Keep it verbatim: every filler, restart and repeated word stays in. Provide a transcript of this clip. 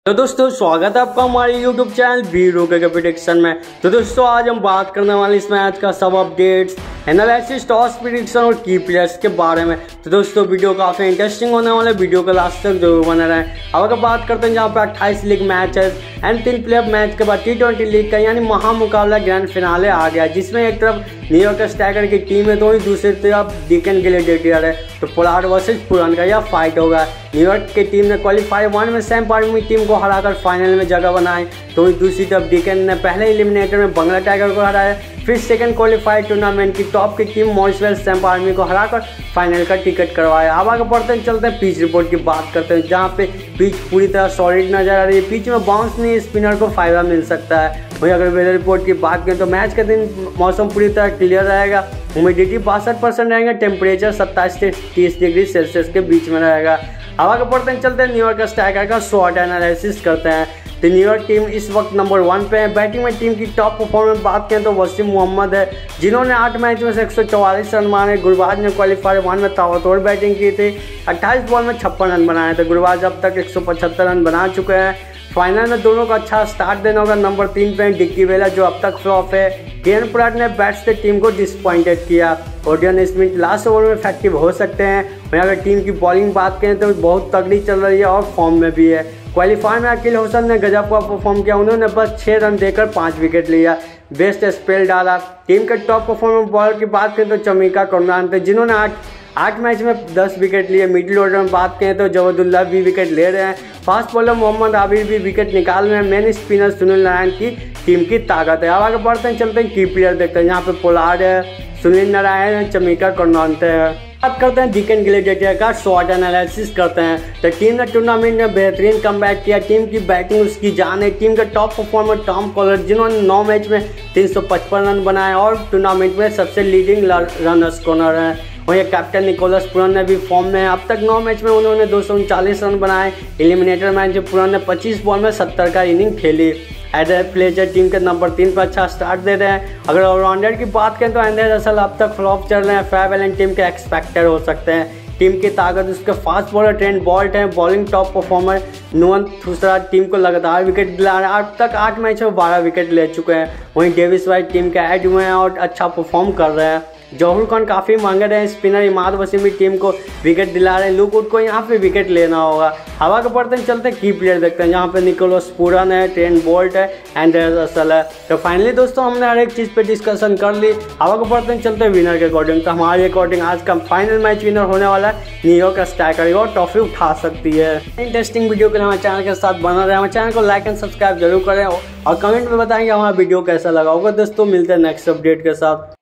तो दोस्तों स्वागत है आपका हमारे यूट्यूब चैनल वीरो के प्रेडिक्शन में। तो दोस्तों आज हम बात करने वाले इस मैच का सब अपडेट्स, एनालिसिस, टॉस प्रेडिक्शन और की प्लेयर्स के बारे में। तो दोस्तों वीडियो काफ़ी इंटरेस्टिंग होने वाला है, वीडियो को लास्ट तक जरूर बने रहें। अब अगर बात करते हैं जहाँ पे अट्ठाईस लीग मैच है एंड तीन प्लेऑफ मैच के बाद टी ट्वेंटी लीग का यानी महामुकाबला ग्रैंड फिनाले आ गया, जिसमें एक तरफ न्यूयॉर्क स्टाइगर की टीम है तो वहीं दूसरी तरफ डेक्कन ग्लैडिएटर है। तो पोलार्ड वर्सेस पुरान का यह फाइट होगा। न्यूयॉर्क की टीम ने क्वालीफाई वन में सैम पार्मी टीम को हराकर फाइनल में जगह बनाई, तो वहीं दूसरी तरफ डेक्कन ने पहले एलिमिनेटर में बंगला टाइगर को हराया, फिर सेकंड क्वालीफाइड टूर्नामेंट की टॉप की टीम मॉरिसवेल सैम पार्मी को हराकर फाइनल का टिकट करवाया। अब आगे बढ़ते हैं, चलते हैं पिच रिपोर्ट की बात करते हैं, जहाँ पे पिच पूरी तरह सॉलिड नजर आ रही है। पिच में बाउंस नहीं, स्पिनर को फायदा मिल सकता है। वहीं अगर वेदर रिपोर्ट की बात करें तो मैच के दिन मौसम पूरी तरह क्लियर रहेगा, ह्यूमिडिटी बासठ परसेंट रहेगा, टेम्परेचर सत्ताईस से तीस डिग्री सेल्सियस के बीच में रहेगा। अब आगे बढ़ते हैं, चलते हैं न्यूयॉर्क स्टाइगर का शॉट एनालिसिस करते हैं। तो न्यूयॉर्क टीम इस वक्त नंबर वन पे है। बैटिंग में टीम की टॉप परफॉर्मेंस बात करें तो वसीम मोहम्मद है, जिन्होंने आठ मैच में से एक सौ चौवालीस रन मारे। गुरबाज ने क्वालीफायर वन में ताबड़तोड़ बैटिंग की थी, अट्ठाईस बॉल में छप्पन रन बनाए थे। गुरबाज अब तक एक सौ पचहत्तर रन बना चुके हैं। फाइनल में दोनों को अच्छा स्टार्ट देना होगा। नंबर तीन पे डिक्की वेला जो अब तक फ्लॉप है। केन पुराट ने बैट्स से टीम को डिसपॉइंटेड किया। ओडियन स्मिथ लास्ट ओवर में इफेक्टिव हो सकते हैं। वहीं अगर टीम की बॉलिंग बात करें तो बहुत तगड़ी चल रही है और फॉर्म में भी है। क्वालीफायर में अकील हुसैन ने गजब का परफॉर्म किया, उन्होंने बस छः रन देकर पाँच विकेट लिया, बेस्ट स्पेल डाला। टीम के टॉप परफॉर्मेंस बॉलर की बात करें तो चमीका कर्नान थे, जिन्होंने आठ आठ मैच में दस विकेट लिए। मिडिल ऑर्डर में बात करें तो जवादुल्ला भी विकेट ले रहे हैं। फास्ट बॉलर मोहम्मद आबिर भी विकेट निकाल रहे हैं। मेन स्पिनर सुनील नारायण की टीम की ताकत है। अब आगे बढ़ते हैं, चलते हैं की प्लेयर देखते हैं, यहाँ पे पोलार्ड है, सुनील नारायण है, चमीका कर्नान है। बात करते हैं डेक्कन ग्लैडिएटर का शॉट एनालिसिस करते हैं। तो टीम ने टूर्नामेंट में बेहतरीन कमबैक किया। टीम की बैटिंग उसकी जान है। टीम के टॉप परफॉर्मर टॉम कॉलर, जिन्होंने नौ मैच में तीन सौ पचपन रन बनाए और टूर्नामेंट में सबसे लीडिंग रन स्कोरर हैं। वहीं कैप्टन निकोलस पुरन ने भी फॉर्म में, अब तक नौ मैच में उन्होंने दो सौ उनचालीस रन बनाए। एलिमिनेटर मैच में पुरन ने पच्चीस बॉल में सत्तर का इनिंग खेली। एडर प्लेजर टीम के नंबर तीन पर अच्छा स्टार्ट दे रहे हैं। अगर ऑलराउंडर की बात करें तो एंड्रे रसल अब तक फ्लॉप चल रहे हैं। फेयर वेलन टीम के एक्सपेक्टर हो सकते हैं। टीम की ताकत उसके फास्ट बॉलर ट्रेंट बॉल्ट हैं। Bowling top performer Nuwan Thushara team को लगातार विकेट दिला रहे हैं, अब तक आठ मैच में बारह विकेट ले चुके हैं। वहीं डेविस वाइट टीम के ऐड हुए हैं और अच्छा परफॉर्म कर रहे हैं। जौहर खान काफ़ी महंगे रहे। स्पिनर इमाद वसीम भी टीम को विकेट दिला रहे हैं। लुकवुड को यहाँ पे विकेट लेना होगा। हवा के बढ़ते हैं, चलते हैं की प्लेयर देखते हैं, जहाँ पे निकोलस पुरन है, ट्रेंट बोल्ट है, एंड्रे रसल है। तो फाइनली दोस्तों हमने हर एक चीज़ पे डिस्कशन कर ली। हवा के बढ़ते हैं, चलते हैं विनर के अकॉर्डिंग। तो हमारे अकॉर्डिंग आज का फाइनल मैच विनर होने वाला है न्यूयॉर्क स्टाइगर और ट्रॉफी उठा सकती है। इंटरेस्टिंग वीडियो के लिए हमारे चैनल के साथ बना रहे। हमारे चैनल को लाइक एंड सब्सक्राइब जरूर करें और कमेंट में बताएंगे हमारा वीडियो कैसा लगा होगा। दोस्तों मिलते हैं नेक्स्ट अपडेट के साथ।